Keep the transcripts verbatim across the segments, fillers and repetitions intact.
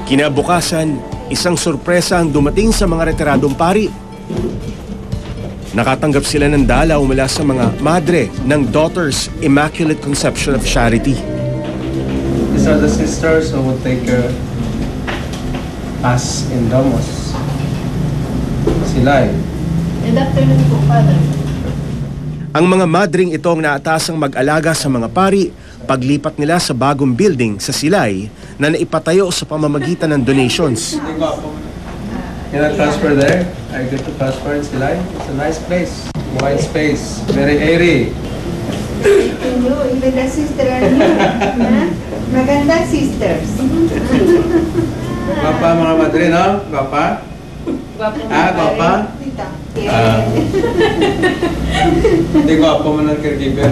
Kinabukasan, isang sorpresa ang dumating sa mga retiradong pari. Nakatanggap sila ng dalaw mula sa mga madre ng Daughters Immaculate Conception of Charity. These are the sisters who will take care us in Damos. Sila eh. Good afternoon po, Father. Ang mga madring ito ang naatasang mag-alaga sa mga pari paglipat nila sa bagong building sa Silay na naipatayo sa pamamagitan ng donations. Can I transfer there? I get to transfer in Silay. It's a nice place. Wide space. Very airy. Hello, even the sister are new. Ha? Maganda sisters. Papa, mga madre, no? Papa? Ah, Papa? Tita. Ah. Hindi ko ako man ng caregiver.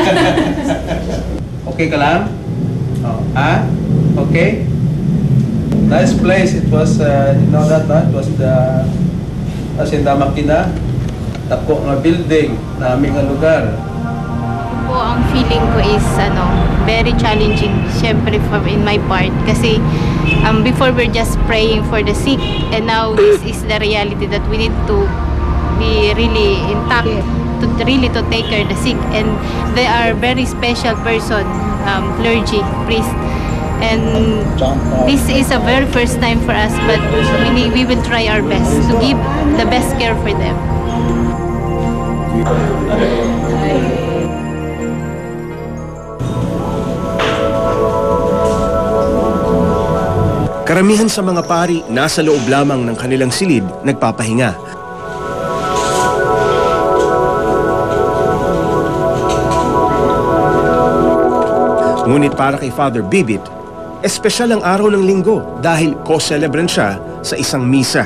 Okay ka lang? Oh. Ah? Okay? Nice place. It was, uh, you know that, no? It was the Hacienda Makina. Tako nga building na aming nga lugar. Po, ang feeling ko is ano, very challenging syempre from in my part kasi um, before we're just praying for the sick and now this is the reality that we need to be really intact to really to take care of the sick, and they are very special person, um, clergy, priest, and this is a very first time for us, but we, we will try our best to give the best care for them. Karamihan sa mga pari nasa loob lamang ng kanilang silid nagpapahinga. Ngunit para kay Father Bibit, espesyal ang araw ng linggo dahil co-celebrant siya sa isang misa.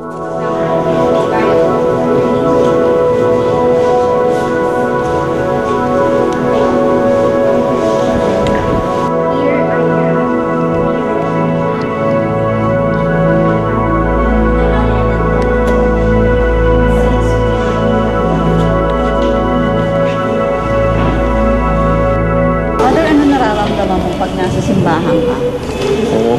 Pag nasa simbahan ka? Oo.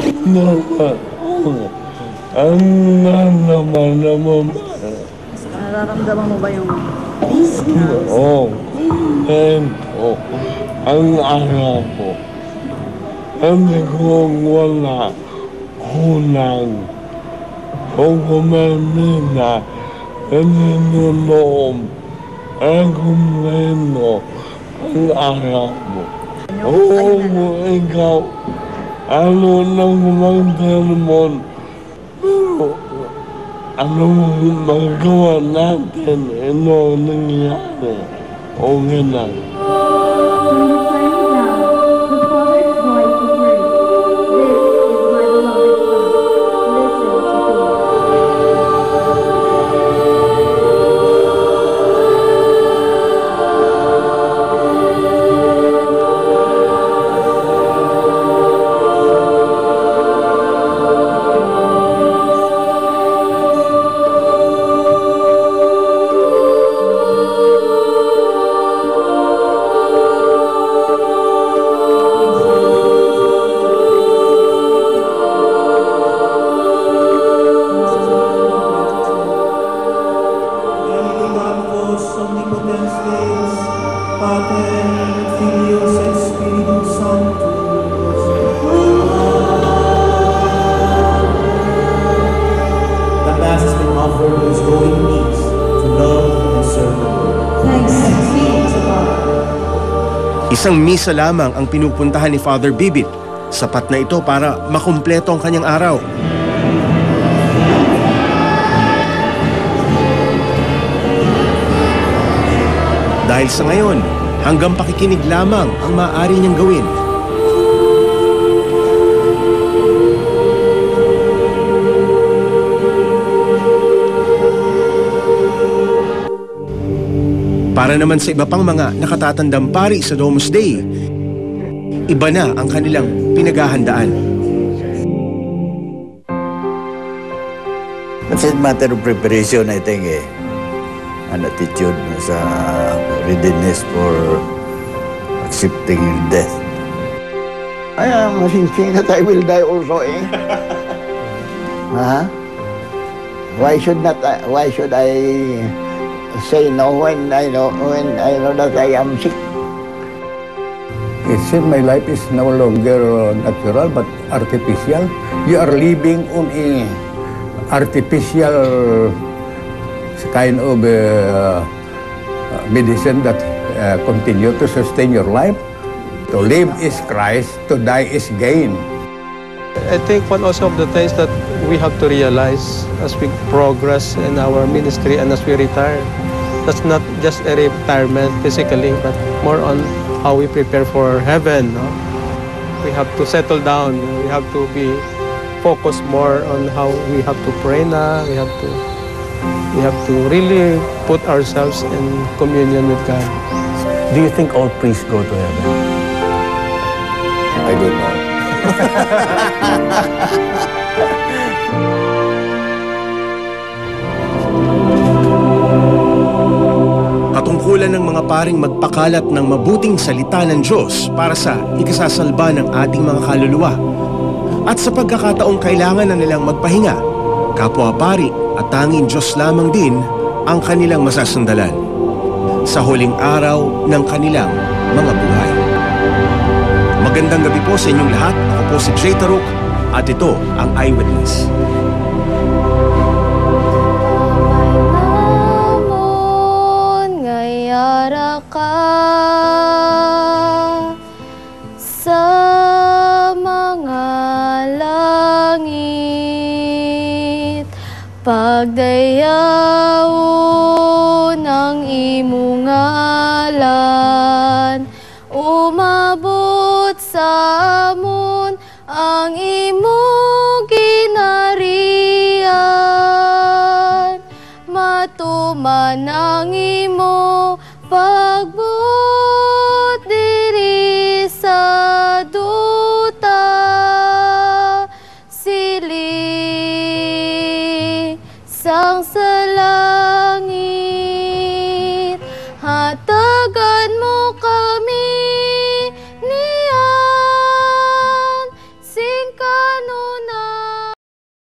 Ang naman naman. Nararamdaman mo ba yung peace? Oo. And, oo. Ang araw ko. Hindi ko wala hunang. Kung kumamina, hindi nanoom. Ang kumeno ang araw mo. Oo, ikaw, ano nang magdalmon, pero ano magawa natin, ano nangyari, okay lang. Isang misa lamang ang pinupuntahan ni Father Bibit. Sapat na ito para makumpleto ang kanyang araw. Dahil sa ngayon, hanggang pakikinig lamang ang maaari niyang gawin. Para naman sa iba pang mga nakatatandang pari sa Domus Dei, iba na ang kanilang pinaghahandaan. It's a matter of preparation, I think, eh. An attitude sa readiness for accepting death. I am thinking that I will die also, eh. Huh? Why should not I, why should I say no when I know when I know that I am sick? It seems my life is no longer natural but artificial. You are living on a artificial kind of uh, medicine that uh, continue to sustain your life. To live is Christ, to die is gain. I think one also of the things that we have to realize as we progress in our ministry and as we retire, that's not just a retirement physically, but more on how we prepare for heaven. No? We have to settle down. We have to be focused more on how we have to pray na. We have to, we have to really put ourselves in communion with God. Do you think all priests go to heaven? I don't know. Katungkulan ng mga paring magpakalat ng mabuting salita ng Diyos para sa ikasasalba ng ating mga kaluluwa. At sa pagkakataong kailangan na nilang magpahinga, kapwa-pari at tanging Diyos lamang din ang kanilang masasandalan sa huling araw ng kanilang mga buhay. Magandang gabi po sa inyong lahat. Ako po si Jay Taruk at ito ang Eyewitness. Ngayara ka sa mga langit, pagdayaw ng imong ngalan, umabot sa amon ang imong ginharian, matuman ang imo pagbut diri sa duta, sili sang sa langit.